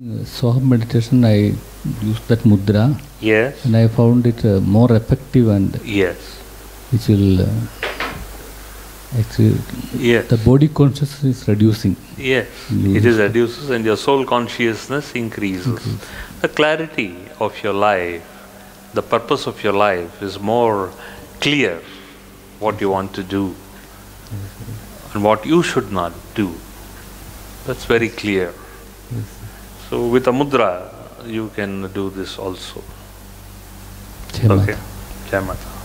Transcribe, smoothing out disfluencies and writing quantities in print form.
Sohum meditation, I used that mudra. Yes. And I found it more effective and yes. Which will actually yes. the body consciousness is reducing. Yes, it is reduces and your soul consciousness increases. The clarity of your life, the purpose of your life is more clear. What you want to do and what you should not do. That's very clear. So with a mudra, you can do this also. Jai Mata. Okay. Jai Mata.